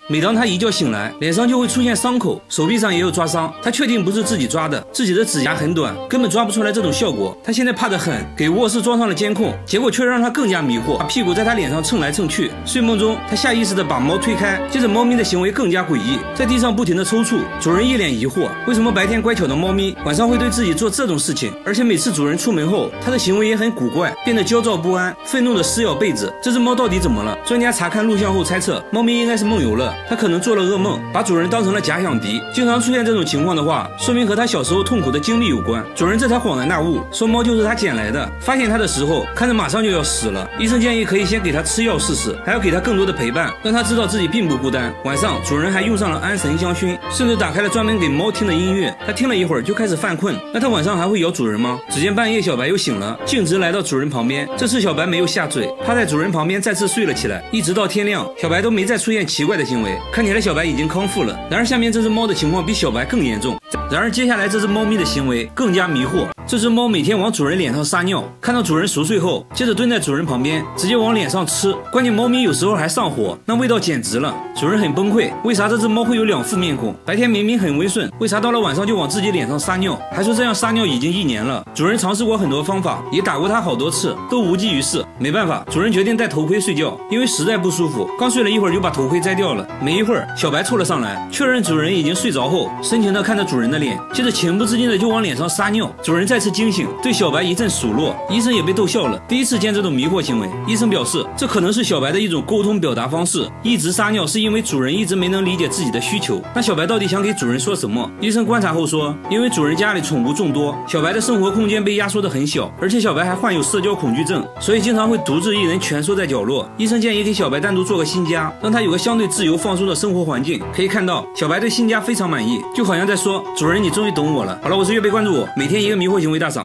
每当他一觉醒来，脸上就会出现伤口，手臂上也有抓伤。他确定不是自己抓的，自己的指甲很短，根本抓不出来这种效果。他现在怕得很，给卧室装上了监控，结果却让他更加迷惑，把屁股在他脸上蹭来蹭去。睡梦中，他下意识地把猫推开，接着猫咪的行为更加诡异，在地上不停地抽搐。主人一脸疑惑，为什么白天乖巧的猫咪晚上会对自己做这种事情？而且每次主人出门后，它的行为也很古怪，变得焦躁不安，愤怒地撕咬被子。这只猫到底怎么了？专家查看录像后猜测，猫咪应该是梦游了，它可能做了噩梦，把主人当成了假想敌。经常出现这种情况的话，说明和它小时候痛苦的经历有关。主人这才恍然大悟，说猫就是他捡来的。发现它的时候，看着马上就要死了，医生建议可以先给它吃药试试，还要给它更多的陪伴，让它知道自己并不孤单。晚上，主人还用上了安神香薰，甚至打开了专门给猫听的音乐。它听了一会儿就开始犯困，那它晚上还会咬主人吗？只见半夜小白又醒了，径直来到主人旁边。这次小白没有下嘴，趴在主人旁边再次睡了起来，一直到天亮，小白都没再出现奇怪的行为，看起来小白已经康复了。然而下面这只猫的情况比小白更严重。然而接下来这只猫咪的行为更加迷惑。这只猫每天往主人脸上撒尿，看到主人熟睡后，接着蹲在主人旁边，直接往脸上吃。关键猫咪有时候还上火，那味道简直了。主人很崩溃，为啥这只猫会有两副面孔？白天明明很温顺，为啥到了晚上就往自己脸上撒尿？还说这样撒尿已经1年了。主人尝试过很多方法，也打过它好多次，都无济于事。没办法，主人决定戴头盔睡觉，因为实在不舒服。刚睡了一会儿就把头盔摘掉了。没一会儿，小白凑了上来，确认主人已经睡着后，深情地看着主人的脸，接着情不自禁的就往脸上撒尿。主人再次惊醒，对小白一阵数落，医生也被逗笑了。第一次见这种迷惑行为，医生表示这可能是小白的一种沟通表达方式，一直撒尿是因为主人一直没能理解自己的需求。那小白到底想给主人说什么？医生观察后说，因为主人家里宠物众多，小白的生活空间被压缩得很小，而且小白还患有社交恐惧症，所以经常会独自一人蜷缩在角落。医生建议给小白单独做个新家，让他有个相对自由放松的生活环境。可以看到小白对新家非常满意，就好像在说，主人你终于懂我了。好了，我是月贝，关注我，每天一个迷惑行为大赏。